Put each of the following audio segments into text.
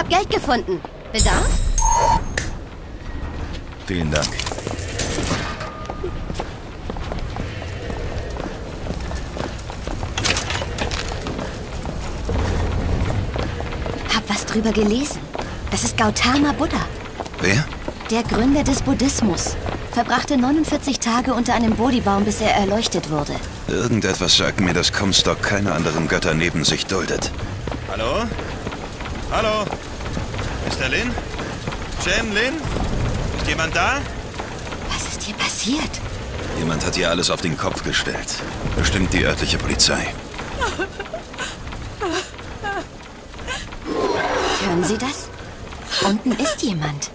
Hab Geld gefunden. Bedarf? Vielen Dank. Hab was drüber gelesen. Das ist Gautama Buddha. Wer? Der Gründer des Buddhismus. Verbrachte 49 Tage unter einem Bodhibaum, bis er erleuchtet wurde. Irgendetwas sagt mir, dass Comstock keine anderen Götter neben sich duldet. Hallo? Hallo? Mr. Lin? Chen Lin? Ist jemand da? Was ist hier passiert? Jemand hat hier alles auf den Kopf gestellt. Bestimmt die örtliche Polizei. Hören Sie das? Unten ist jemand.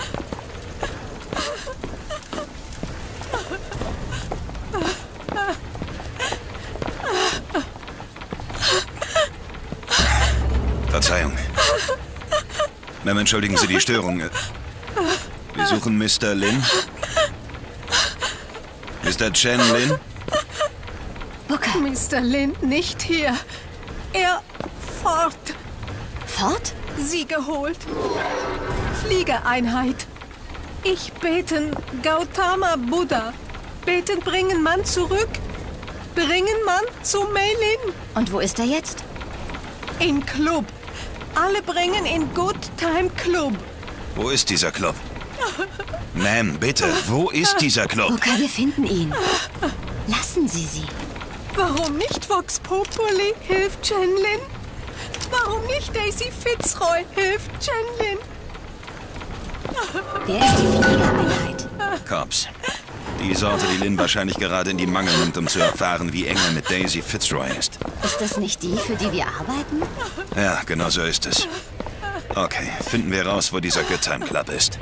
Verzeihung. Ma'am, entschuldigen Sie die Störung. Wir suchen Mr. Lin. Mr. Chen Lin? Booker. Mr. Lin nicht hier. Er fort. Fort? Sie geholt. Fliegereinheit. Ich beten Gautama Buddha. Beten bringen Mann zurück. Bringen Mann zu Meilin. Und wo ist er jetzt? In Club. Alle bringen in Good Time Club. Wo ist dieser Club? Ma'am, bitte, wo ist dieser Club? Booker, wir finden ihn. Lassen Sie sie. Warum nicht Vox Populi hilft Chen Lin? Warum nicht Daisy Fitzroy hilft Chen Lin? Wer ist die Fliegereinheit? Cops. Die Sorte, die Lin wahrscheinlich gerade in die Mangel nimmt, um zu erfahren, wie eng er mit Daisy Fitzroy ist. Ist das nicht die, für die wir arbeiten? Ja, genau so ist es. Okay, finden wir raus, wo dieser Good Time Club ist.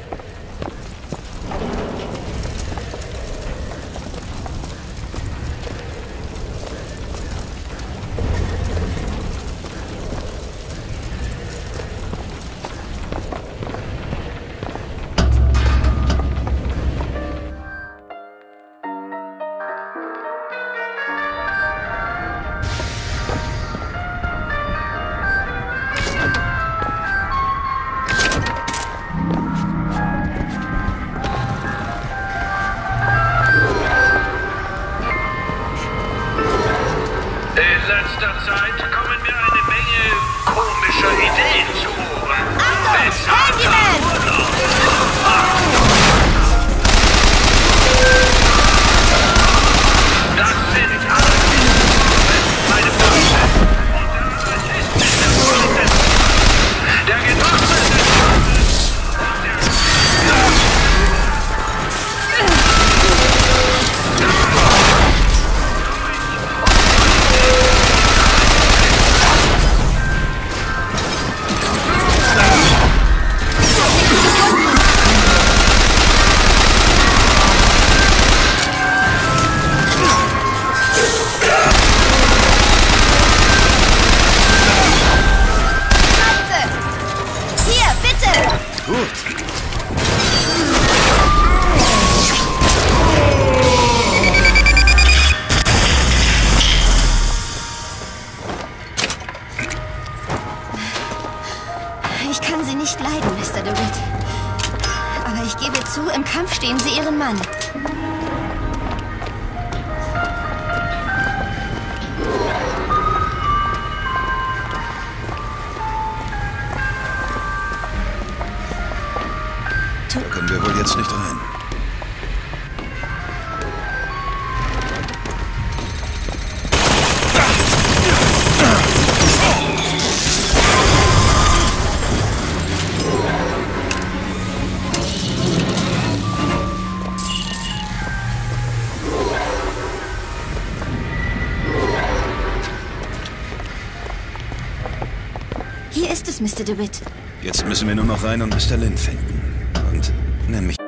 In letzter Zeit kommen mir eine Menge komischer Ideen zu Ohren. Achtung! Handyman! Das sind alles meine Freunde. Und der Artist ist der Vorsitzende. Der Genosse Hier, bitte! Gut. Ich kann Sie nicht leiden, Mr. DeWitt. Aber ich gebe zu, im Kampf stehen Sie Ihren Mann. Da können wir wohl jetzt nicht rein. Hier ist es, Mr. DeWitt. Jetzt müssen wir nur noch rein und Mr. Lin finden. Und nämlich...